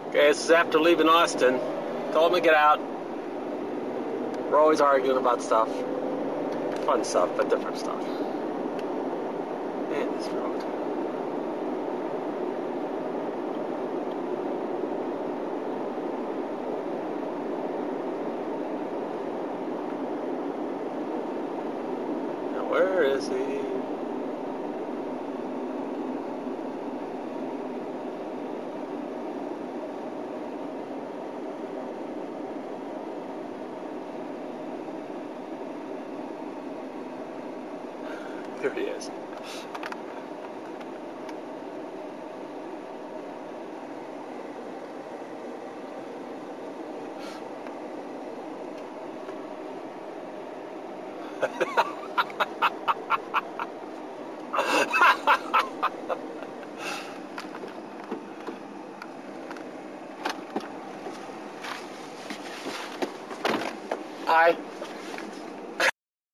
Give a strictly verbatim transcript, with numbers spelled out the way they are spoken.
Okay, this is after leaving Austin. Told him to get out. We're always arguing about stuff. Fun stuff, but different stuff. Man, this road. Now, where is he? Here he is. Hi.